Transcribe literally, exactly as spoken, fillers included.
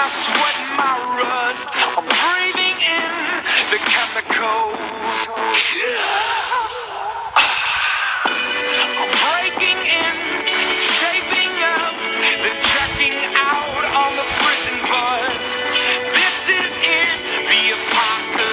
my sweat and my rust. I'm breathing in the chemicals. I'm breaking in, shaping up, then checking out on the prison bus. This is it, the apocalypse.